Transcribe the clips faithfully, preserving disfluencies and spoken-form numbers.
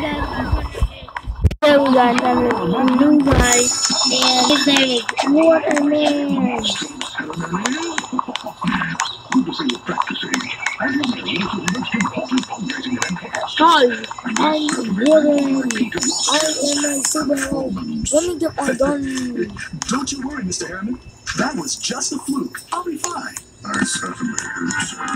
Today we got another new guy, and his name is Waterman. Hi, I'm Waterman. I am a superhero. Let me get my gun. Don't you worry, Mister Harriman. That was just a fluke. I'll be fine. I certainly hope so.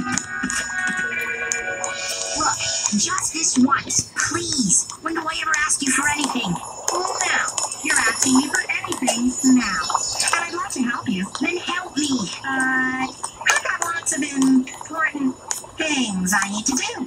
Look, just this once, please. When do I ever ask you for anything? Now. You're asking me for anything now. And I'd love to help you. Then help me. Uh, I've got lots of important things I need to do.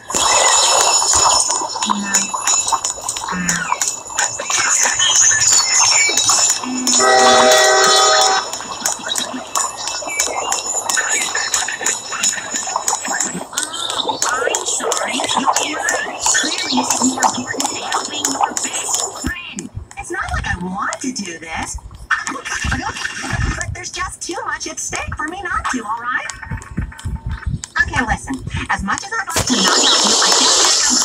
To do this, but there's just too much at stake for me not to, all right? Okay, listen, as much as I'd like to not help you, I can't think of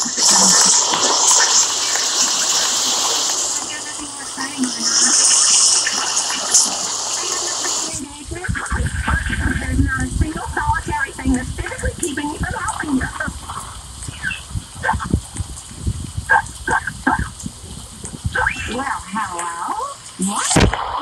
I've got nothing more exciting going on. There's not a single solitary thing that's physically keeping me from helping you. Well, hello? What?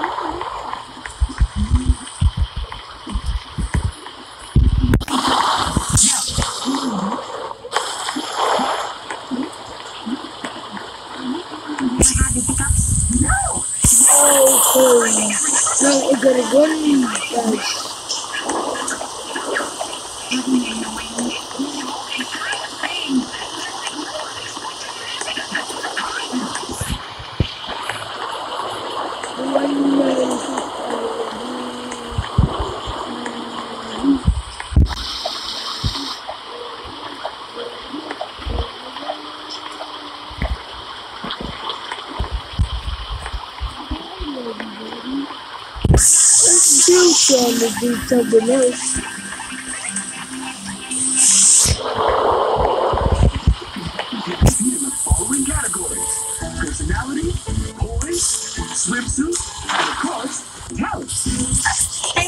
No. Okay. Now we got a gun, guys. Still trying to do something else. Following categories: personality, poise, swimsuit, and of course, talent. Hey,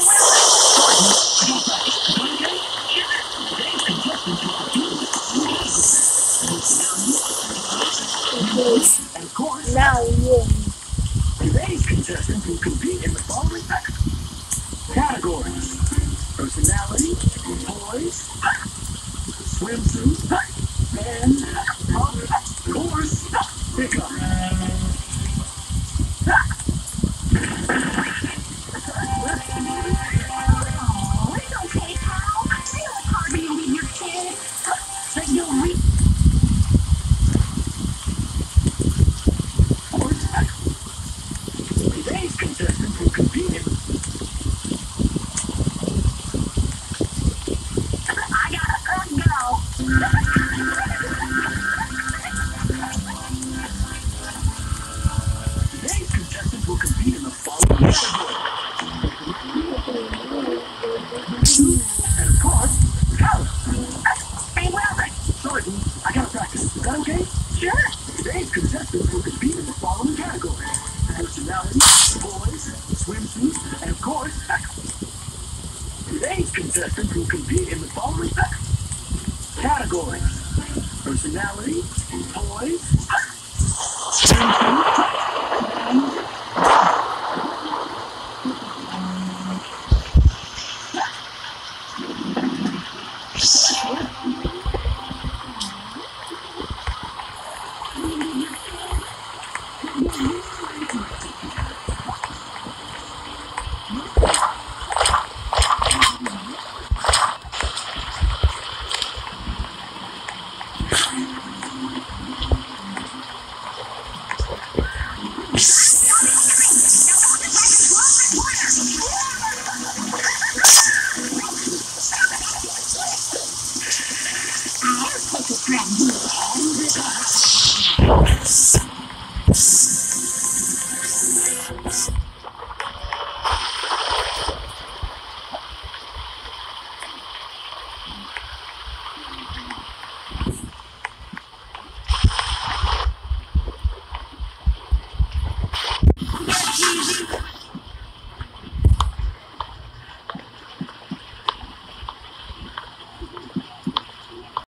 And of course, now yeah. Today's contestant will compete in the following categories: personality, poise, swimsuit, and of course, pickup. Oh, it's okay, pal. I know it's hard being with your kid, but you'll reach. Today's contestant will compete in I gotta go. Today's contestant will compete in the following categories. And of course, talent. Hey, Wilbur. Sorry, I gotta practice. Is that okay? Sure. Today's contestant will compete in the following categories: personality, poise, swimsuit, and of course, today's contestant will compete in the following categories: personality,